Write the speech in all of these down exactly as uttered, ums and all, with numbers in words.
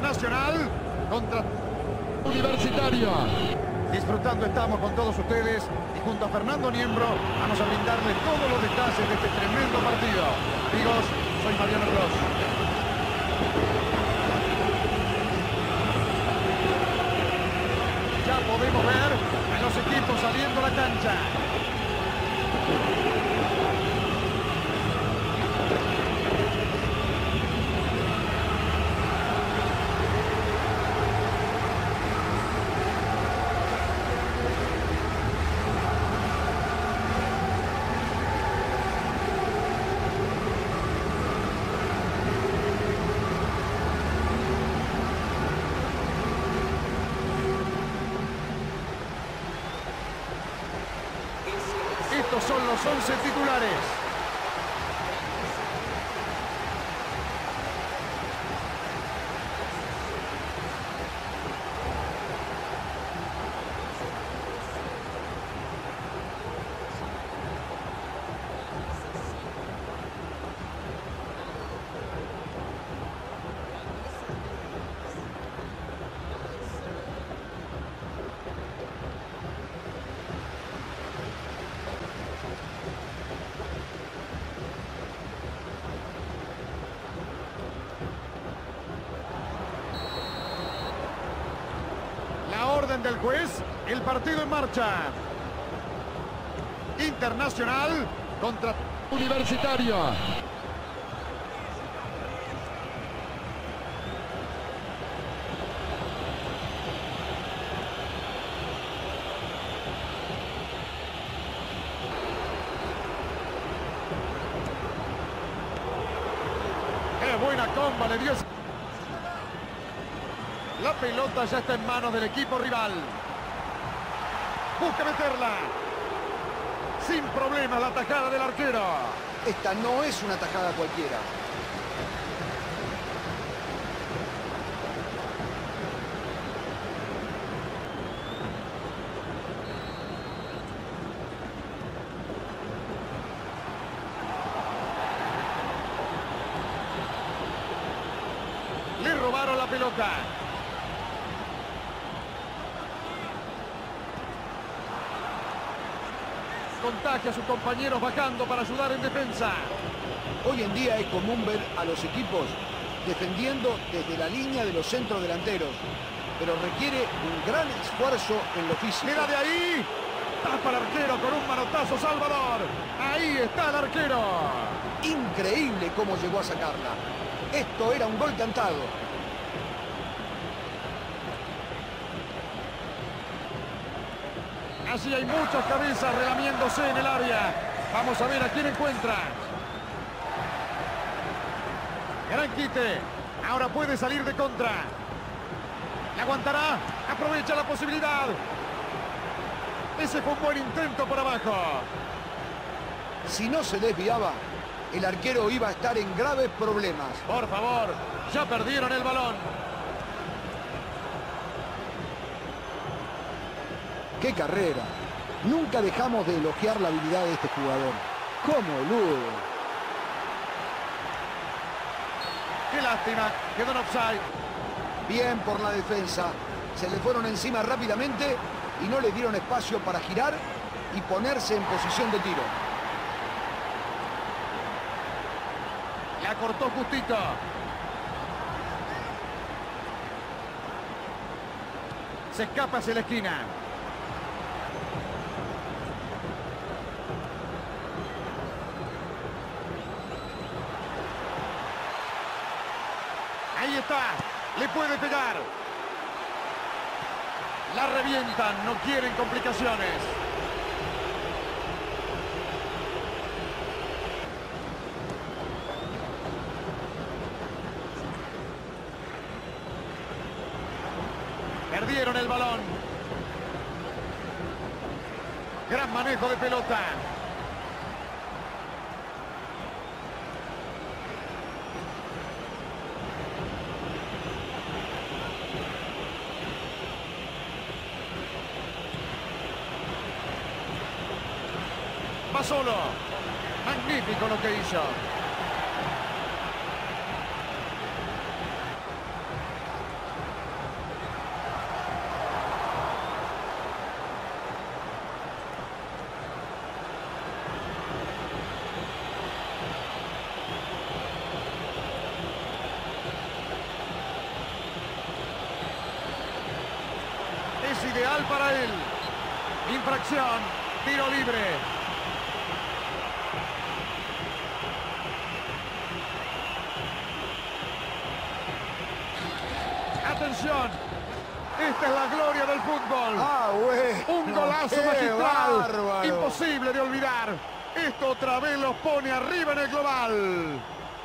Internacional contra Universitario. Disfrutando estamos con todos ustedes y junto a Fernando Niembro vamos a brindarles todos los detalles de este tremendo partido. Amigos, soy Mariano Clos. Ya podemos ver a los equipos saliendo a la cancha. Estos son los once titulares. Orden del juez, el partido en marcha. Internacional contra Universitario. ¡Qué buena comba le dio! La pelota ya está en manos del equipo rival. Busca meterla. Sin problema la tajada del arquero. Esta no es una tajada cualquiera. Le robaron la pelota. Contagia a sus compañeros bajando para ayudar en defensa. Hoy en día es común ver a los equipos defendiendo desde la línea de los centros delanteros, pero requiere un gran esfuerzo en lo físico. Mira de ahí. Tapa al arquero con un manotazo Salvador. Ahí está el arquero. Increíble cómo llegó a sacarla. Esto era un gol cantado. Así hay muchas cabezas relamiéndose en el área. Vamos a ver a quién encuentra. Gran quite. Ahora puede salir de contra. ¿La aguantará? Aprovecha la posibilidad. Ese fue un buen intento por abajo. Si no se desviaba, el arquero iba a estar en graves problemas. Por favor, ya perdieron el balón. ¡Qué carrera! Nunca dejamos de elogiar la habilidad de este jugador. ¡Cómo elude! ¡Qué lástima! Quedó en offside. Bien por la defensa. Se le fueron encima rápidamente y no le dieron espacio para girar y ponerse en posición de tiro. La cortó justito. Se escapa hacia la esquina. Ahí está, le puede pegar. La revientan, no quieren complicaciones. Perdieron el balón. Gran manejo de pelota. Va solo. Magnífico lo que hizo. es ideal para él. Infracción, tiro libre. Atención, esta es la gloria del fútbol. Ah, bueno. Un golazo qué magistral, bárbaro. imposible de olvidar. Esto otra vez los pone arriba en el global.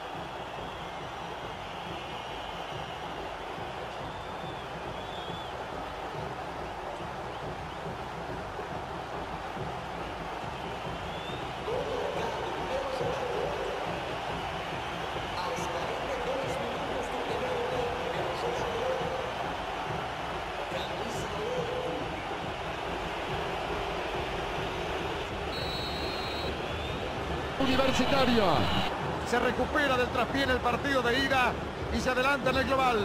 Universitario. Se recupera del traspié en el partido de ida y se adelanta en el global.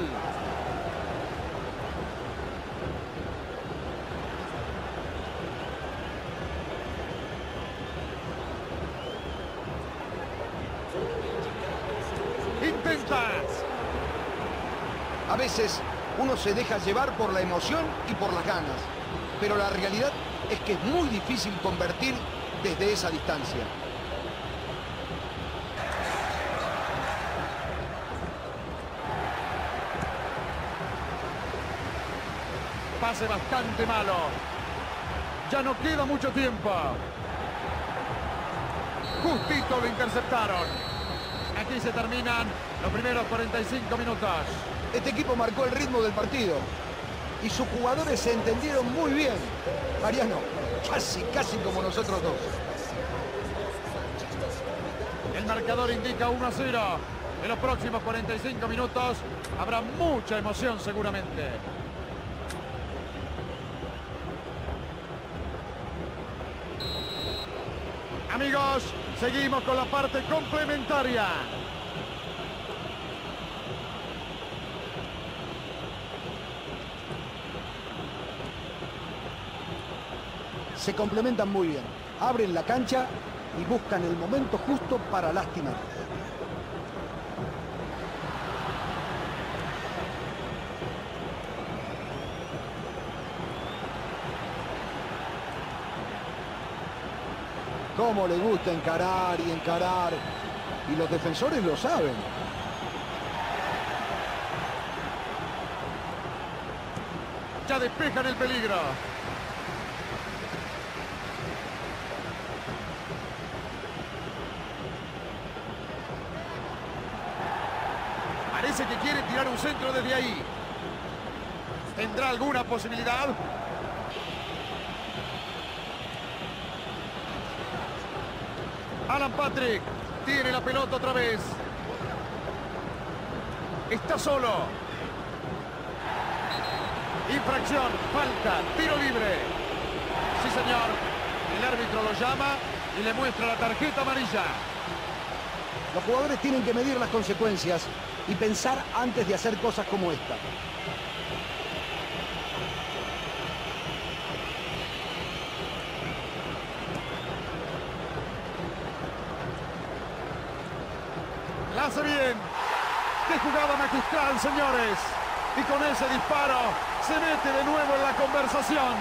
Intenta. A veces uno se deja llevar por la emoción y por las ganas, pero la realidad es que es muy difícil convertir desde esa distancia. Pase bastante malo. Ya no queda mucho tiempo. Justito lo interceptaron. Aquí se terminan los primeros cuarenta y cinco minutos. Este equipo marcó el ritmo del partido y sus jugadores se entendieron muy bien. Mariano, casi, casi como nosotros dos. El marcador indica uno a cero. En los próximos cuarenta y cinco minutos habrá mucha emoción seguramente. Amigos, seguimos con la parte complementaria. Se complementan muy bien. Abren la cancha y buscan el momento justo para lastimar. Cómo le gusta encarar y encarar. Y los defensores lo saben. Ya despejan el peligro. Parece que quiere tirar un centro desde ahí. ¿Tendrá alguna posibilidad? Alan Patrick tiene la pelota otra vez. Está solo. Infracción, falta, tiro libre. Sí, señor. El árbitro lo llama y le muestra la tarjeta amarilla. Los jugadores tienen que medir las consecuencias y pensar antes de hacer cosas como esta. La hace bien. ¡Qué jugada magistral, señores! Y con ese disparo se mete de nuevo en la conversación.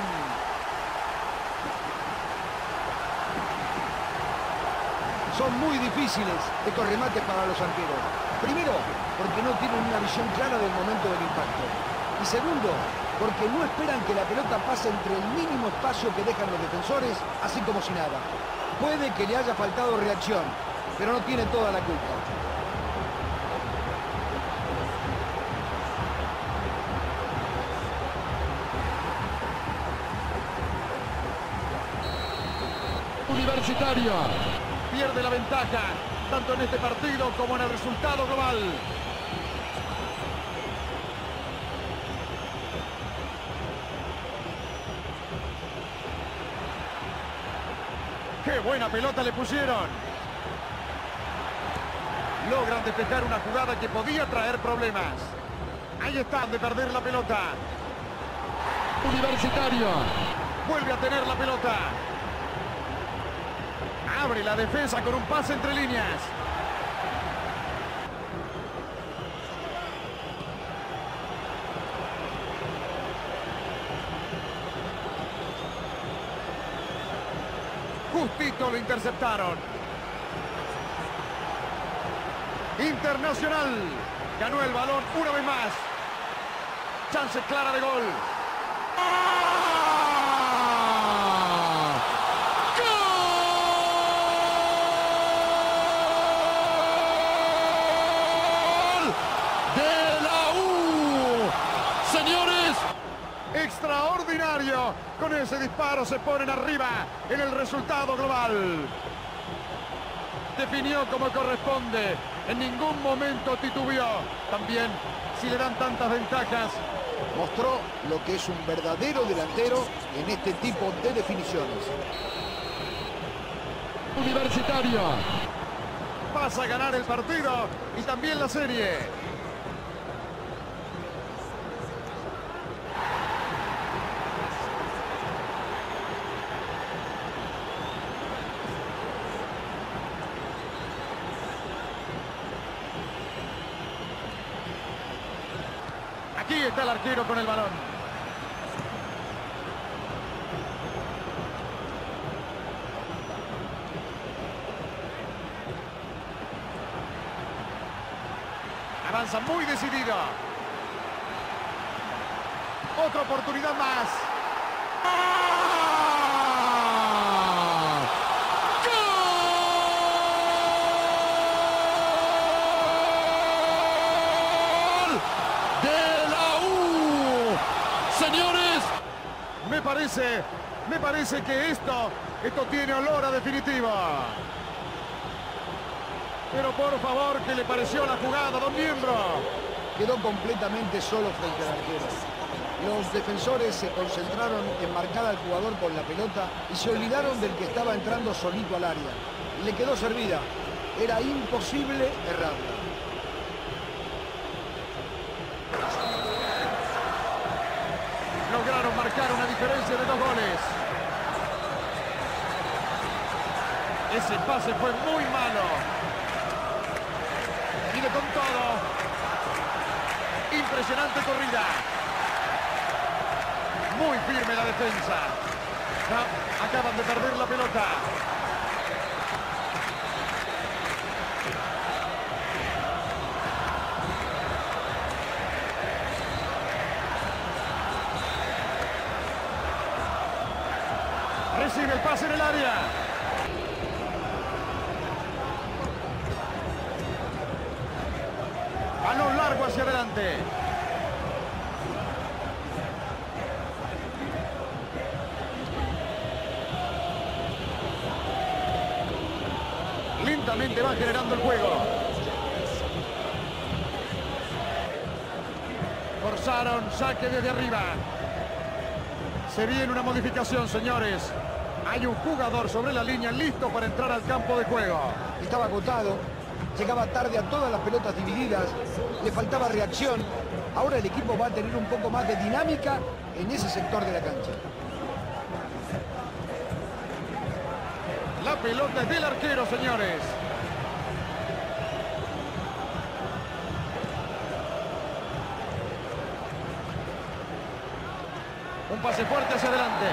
Son muy difíciles estos remates para los arqueros. Primero, porque no tienen una visión clara del momento del impacto. Y segundo, porque no esperan que la pelota pase entre el mínimo espacio que dejan los defensores, así como si nada. Puede que le haya faltado reacción, pero no tiene toda la culpa. Universitario. Pierde la ventaja, tanto en este partido como en el resultado global. ¡Qué buena pelota le pusieron! Logran despejar una jugada que podía traer problemas. Ahí están de perder la pelota. Universitario. Vuelve a tener la pelota. Abre la defensa con un pase entre líneas. Justito lo interceptaron. Internacional ganó el balón una vez más. Chance clara de gol. Extraordinario. Con ese disparo se ponen arriba en el resultado global. Definió como corresponde. En ningún momento titubeó. También, si le dan tantas ventajas, mostró lo que es un verdadero delantero en este tipo de definiciones. Universitario. Pasa a ganar el partido y también la serie. Aquí está el arquero con el balón. Avanza muy decidido. Otra oportunidad más. Señores, me parece, me parece que esto, esto tiene olor a definitivo. Pero por favor, ¿qué le pareció la jugada, don Miembro? Quedó completamente solo frente al arquero. Los defensores se concentraron en marcar al jugador con la pelota y se olvidaron del que estaba entrando solito al área. Le quedó servida. Era imposible errarla. Lograron marcar una diferencia de dos goles. Ese pase fue muy malo. Viene con todo. Impresionante corrida. Muy firme la defensa. No, acaban de perder la pelota. Recibe el pase en el área. Balón largo hacia adelante. Lentamente va generando el juego. Forzaron saque desde arriba. Se viene una modificación, señores. Hay un jugador sobre la línea listo para entrar al campo de juego. Estaba agotado, llegaba tarde a todas las pelotas divididas, le faltaba reacción. Ahora el equipo va a tener un poco más de dinámica en ese sector de la cancha. La pelota es del arquero, señores. Un pase fuerte hacia adelante.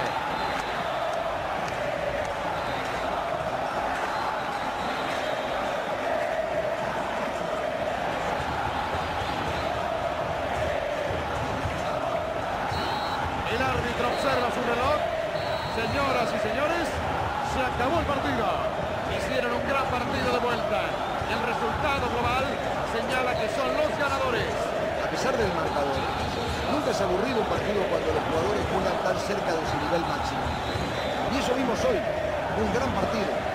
El árbitro observa su reloj. Señoras y señores, se acabó el partido. Hicieron un gran partido de vuelta. El resultado global señala que son los ganadores. A pesar del marcador, nunca es aburrido un partido cuando los jugadores juegan tan cerca de su nivel máximo. Y eso vimos hoy, un gran partido.